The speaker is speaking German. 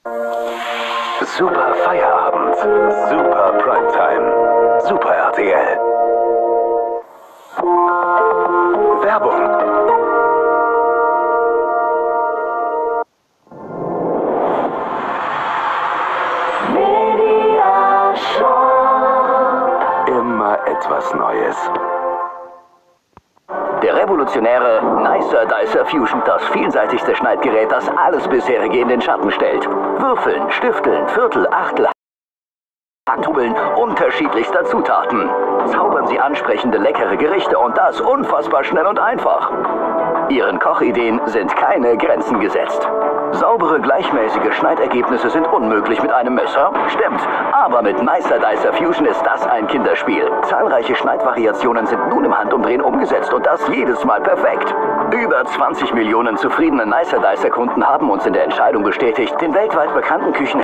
Super Feierabend, super Primetime, super RTL. Werbung. Immer etwas Neues. Der revolutionäre Nicer Dicer Fusion, das vielseitigste Schneidgerät, das alles bisherige in den Schatten stellt. Würfeln, Stifteln, Viertel, Achtel, Handhobeln unterschiedlichster Zutaten. Zaubern Sie ansprechende, leckere Gerichte und das unfassbar schnell und einfach. Ihren Kochideen sind keine Grenzen gesetzt. Saubere, gleichmäßige Schneidergebnisse sind unmöglich mit einem Messer? Stimmt, aber mit Nicer Dicer Fusion ist das ein Kinderspiel. Zahlreiche Schneidvariationen sind nun im Handumdrehen umgesetzt und das jedes Mal perfekt. Über 20 Millionen zufriedene Nicer Dicer Kunden haben uns in der Entscheidung bestätigt, den weltweit bekannten